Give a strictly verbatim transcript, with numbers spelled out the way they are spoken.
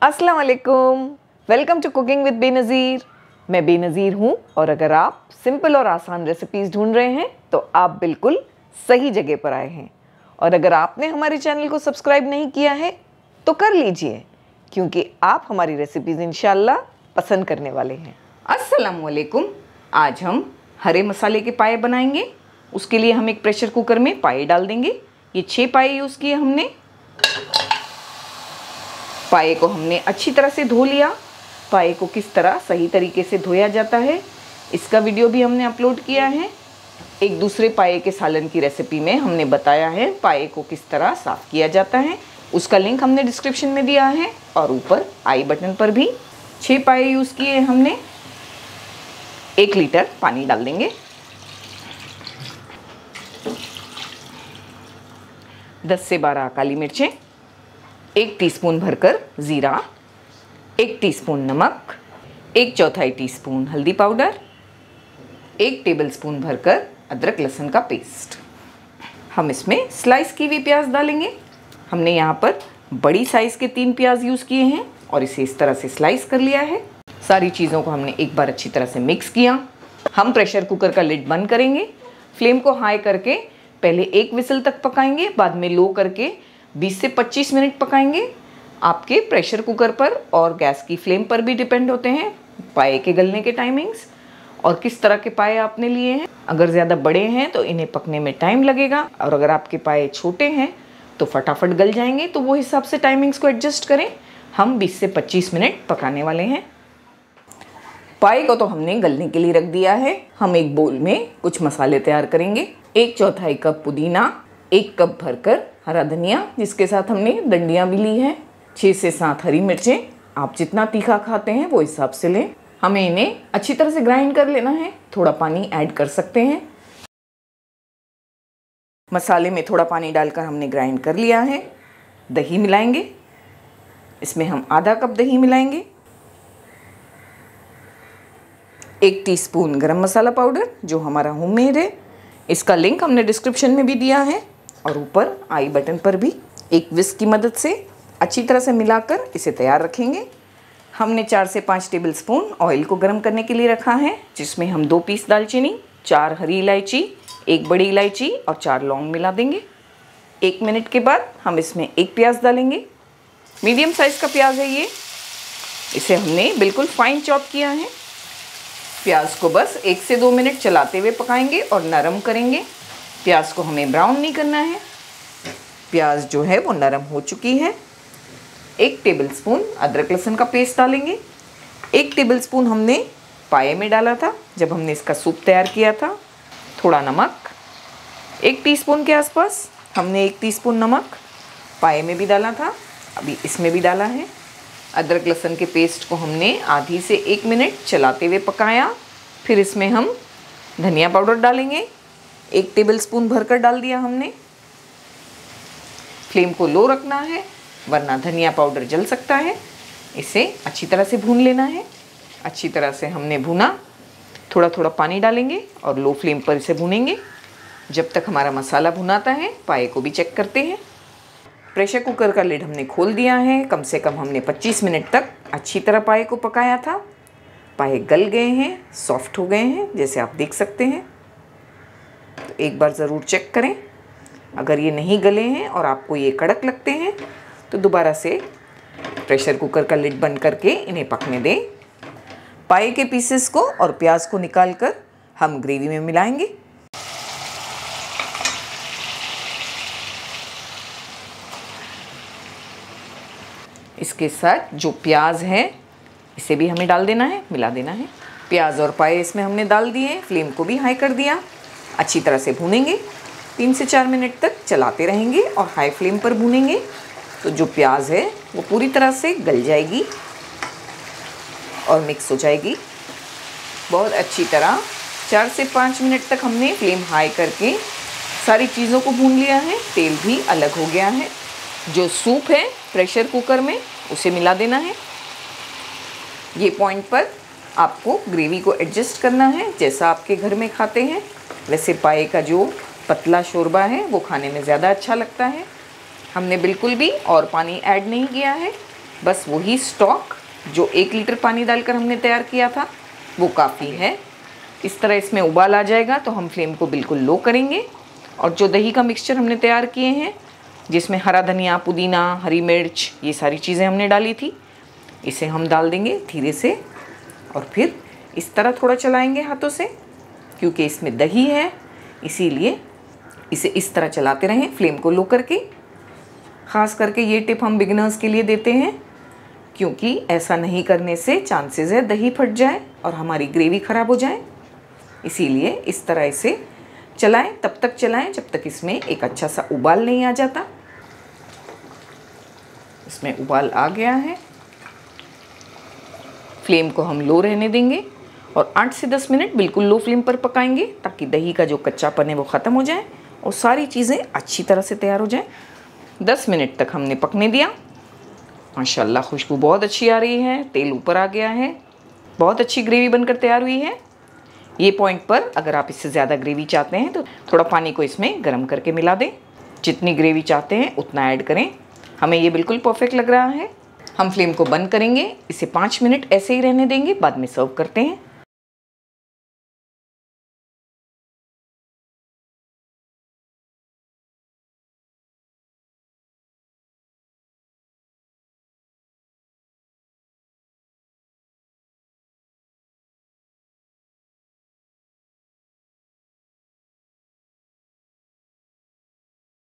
अस्सलाम वालेकुम, welcome to cooking with Benazir. मैं बेनज़ीर हूँ और अगर आप सिंपल और आसान रेसिपीज़ ढूंढ रहे हैं तो आप बिल्कुल सही जगह पर आए हैं। और अगर आपने हमारे चैनल को सब्सक्राइब नहीं किया है तो कर लीजिए, क्योंकि आप हमारी रेसिपीज़ इंशाल्लाह पसंद करने वाले हैं। अस्सलाम वालेकुम। आज हम हरे मसाले के पाए बनाएंगे। उसके लिए हम एक प्रेशर कुकर में पाए डाल देंगे। ये छः पाए यूज़ किए हमने। पाए को हमने अच्छी तरह से धो लिया। पाए को किस तरह सही तरीके से धोया जाता है इसका वीडियो भी हमने अपलोड किया है। एक दूसरे पाए के सालन की रेसिपी में हमने बताया है पाए को किस तरह साफ़ किया जाता है। उसका लिंक हमने डिस्क्रिप्शन में दिया है और ऊपर आई बटन पर भी। छः पाए यूज़ किए हमने। एक लीटर पानी डाल देंगे। दस से बारह काली मिर्चें, एक टीस्पून भरकर ज़ीरा, एक टीस्पून नमक, एक चौथाई टीस्पून हल्दी पाउडर, एक टेबलस्पून भरकर अदरक लहसुन का पेस्ट। हम इसमें स्लाइस की हुई प्याज डालेंगे। हमने यहाँ पर बड़ी साइज़ के तीन प्याज यूज़ किए हैं और इसे इस तरह से स्लाइस कर लिया है। सारी चीज़ों को हमने एक बार अच्छी तरह से मिक्स किया। हम प्रेशर कुकर का लिड बंद करेंगे। फ्लेम को हाई करके पहले एक विसल तक पकाएंगे, बाद में लो करके बीस से पच्चीस मिनट पकाएंगे। आपके प्रेशर कुकर पर और गैस की फ्लेम पर भी डिपेंड होते हैं पाए के गलने के टाइमिंग्स और किस तरह के पाए आपने लिए हैं। अगर ज़्यादा बड़े हैं तो इन्हें पकने में टाइम लगेगा, और अगर आपके पाए छोटे हैं तो फटाफट गल जाएंगे। तो वो हिसाब से टाइमिंग्स को एडजस्ट करें। हम बीस से पच्चीस मिनट पकाने वाले हैं। पाए को तो हमने गलने के लिए रख दिया है। हम एक बोल में कुछ मसाले तैयार करेंगे। एक चौथाई कप पुदीना, एक कप भरकर हरा धनिया जिसके साथ हमने डंडियाँ भी ली हैं, छः से सात हरी मिर्चें। आप जितना तीखा खाते हैं वो हिसाब से लें। हमें इन्हें अच्छी तरह से ग्राइंड कर लेना है। थोड़ा पानी ऐड कर सकते हैं। मसाले में थोड़ा पानी डालकर हमने ग्राइंड कर लिया है। दही मिलाएंगे। इसमें हम आधा कप दही मिलाएंगे। एक टीस्पून गरम मसाला पाउडर जो हमारा होममेड है। इसका लिंक हमने डिस्क्रिप्शन में भी दिया है और ऊपर आई बटन पर भी। एक विस्क की मदद से अच्छी तरह से मिलाकर इसे तैयार रखेंगे। हमने चार से पाँच टेबलस्पून ऑयल को गर्म करने के लिए रखा है, जिसमें हम दो पीस दालचीनी, चार हरी इलायची, एक बड़ी इलायची और चार लौंग मिला देंगे। एक मिनट के बाद हम इसमें एक प्याज डालेंगे। मीडियम साइज़ का प्याज है ये। इसे हमने बिल्कुल फाइन चॉप किया है। प्याज को बस एक से दो मिनट चलाते हुए पकाएंगे और नरम करेंगे। प्याज को हमें ब्राउन नहीं करना है। प्याज जो है वो नरम हो चुकी है। एक टेबलस्पून अदरक लहसुन का पेस्ट डालेंगे। एक टेबलस्पून हमने पाए में डाला था जब हमने इसका सूप तैयार किया था। थोड़ा नमक, एक टीस्पून के आसपास। हमने एक टीस्पून नमक पाए में भी डाला था, अभी इसमें भी डाला है। अदरक लहसुन के पेस्ट को हमने आधी से एक मिनट चलाते हुए पकाया। फिर इसमें हम धनिया पाउडर डालेंगे। एक टेबलस्पून भरकर डाल दिया हमने। फ्लेम को लो रखना है वरना धनिया पाउडर जल सकता है। इसे अच्छी तरह से भून लेना है। अच्छी तरह से हमने भूना। थोड़ा थोड़ा पानी डालेंगे और लो फ्लेम पर इसे भूनेंगे जब तक हमारा मसाला भुनाता है। पाए को भी चेक करते हैं। प्रेशर कुकर का लिड हमने खोल दिया है। कम से कम हमने पच्चीस मिनट तक अच्छी तरह पाए को पकाया था। पाए गल गए हैं, सॉफ्ट हो गए हैं जैसे आप देख सकते हैं। तो एक बार ज़रूर चेक करें। अगर ये नहीं गले हैं और आपको ये कड़क लगते हैं तो दोबारा से प्रेशर कुकर का लिड बंद करके इन्हें पकने दें। पाए के पीसेस को और प्याज को निकालकर हम ग्रेवी में मिलाएंगे। इसके साथ जो प्याज है इसे भी हमें डाल देना है, मिला देना है। प्याज और पाए इसमें हमने डाल दिए। फ्लेम को भी हाई कर दिया। अच्छी तरह से भूनेंगे। तीन से चार मिनट तक चलाते रहेंगे और हाई फ्लेम पर भूनेंगे तो जो प्याज है वो पूरी तरह से गल जाएगी और मिक्स हो जाएगी बहुत अच्छी तरह। चार से पाँच मिनट तक हमने फ्लेम हाई करके सारी चीज़ों को भून लिया है। तेल भी अलग हो गया है। जो सूप है प्रेशर कुकर में उसे मिला देना है। ये पॉइंट पर आपको ग्रेवी को एडजस्ट करना है जैसा आपके घर में खाते हैं। वैसे पाए का जो पतला शोरबा है वो खाने में ज़्यादा अच्छा लगता है। हमने बिल्कुल भी और पानी ऐड नहीं किया है। बस वही स्टॉक जो एक लीटर पानी डालकर हमने तैयार किया था वो काफ़ी है। इस तरह इसमें उबाल आ जाएगा तो हम फ्लेम को बिल्कुल लो करेंगे और जो दही का मिक्सचर हमने तैयार किए हैं, जिसमें हरा धनिया, पुदीना, हरी मिर्च, ये सारी चीज़ें हमने डाली थी, इसे हम डाल देंगे धीरे से और फिर इस तरह थोड़ा चलाएंगे हाथों से, क्योंकि इसमें दही है इसीलिए इसे इस तरह चलाते रहें फ्लेम को लो करके। ख़ास करके ये टिप हम बिगिनर्स के लिए देते हैं, क्योंकि ऐसा नहीं करने से चांसेस है दही फट जाए और हमारी ग्रेवी ख़राब हो जाए। इसीलिए इस तरह इसे चलाएं, तब तक चलाएं जब तक इसमें एक अच्छा सा उबाल नहीं आ जाता। इसमें उबाल आ गया है, फ्लेम को हम लो रहने देंगे और आठ से दस मिनट बिल्कुल लो फ्लेम पर पकाएंगे ताकि दही का जो कच्चापन है वो ख़त्म हो जाए और सारी चीज़ें अच्छी तरह से तैयार हो जाए। दस मिनट तक हमने पकने दिया। माशाल्लाह खुशबू बहुत अच्छी आ रही है, तेल ऊपर आ गया है, बहुत अच्छी ग्रेवी बनकर तैयार हुई है। ये पॉइंट पर अगर आप इससे ज़्यादा ग्रेवी चाहते हैं तो थोड़ा पानी को इसमें गर्म करके मिला दें। जितनी ग्रेवी चाहते हैं उतना ऐड करें। हमें ये बिल्कुल परफेक्ट लग रहा है। हम फ्लेम को बंद करेंगे, इसे पाँच मिनट ऐसे ही रहने देंगे, बाद में सर्व करते हैं।